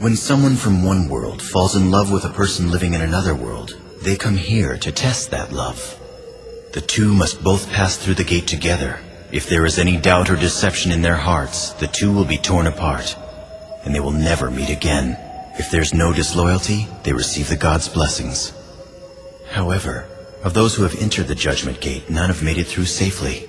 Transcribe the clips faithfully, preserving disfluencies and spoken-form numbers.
When someone from one world falls in love with a person living in another world, they come here to test that love. The two must both pass through the gate together. If there is any doubt or deception in their hearts, the two will be torn apart, and they will never meet again. If there's no disloyalty, they receive the gods' blessings. However, of those who have entered the Judgment Gate, none have made it through safely.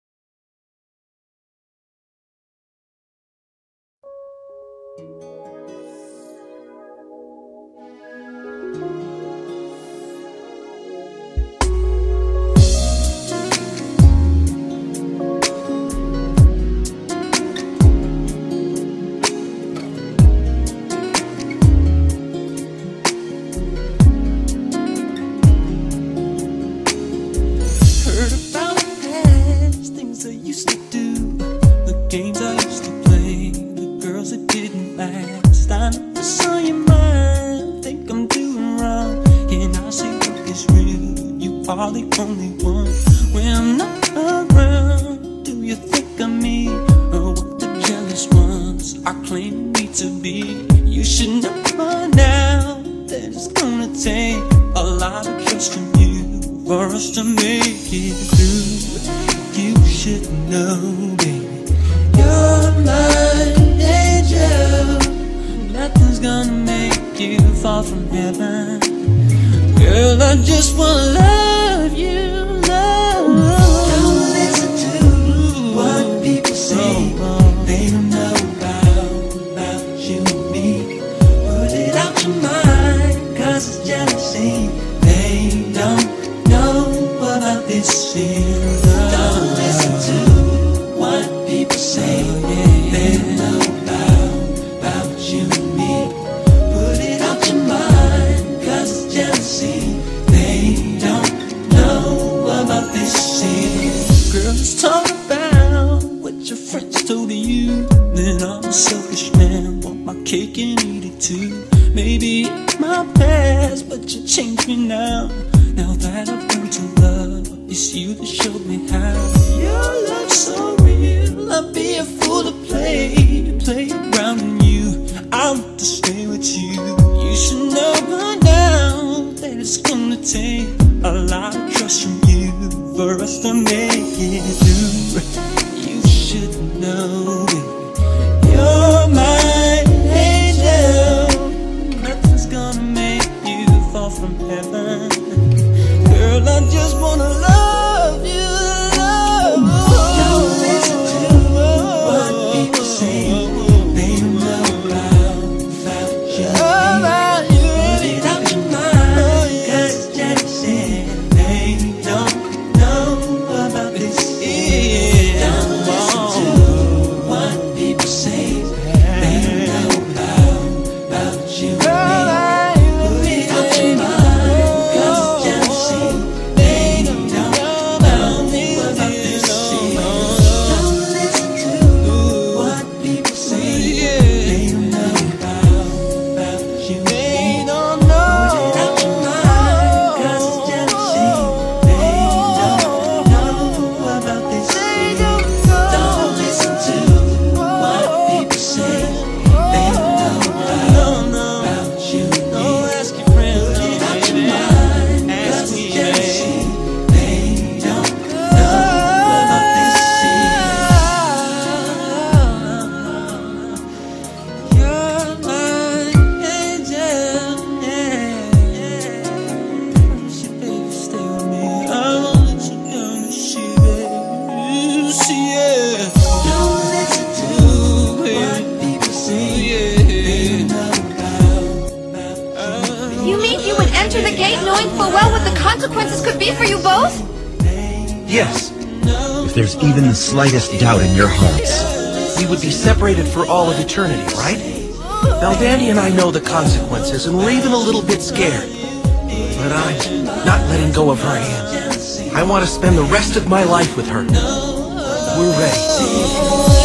Slightest doubt in your hearts, we would be separated for all of eternity, right? Now Dandy and I know the consequences, and we're even a little bit scared. But I'm not letting go of her hand. I want to spend the rest of my life with her. We're ready.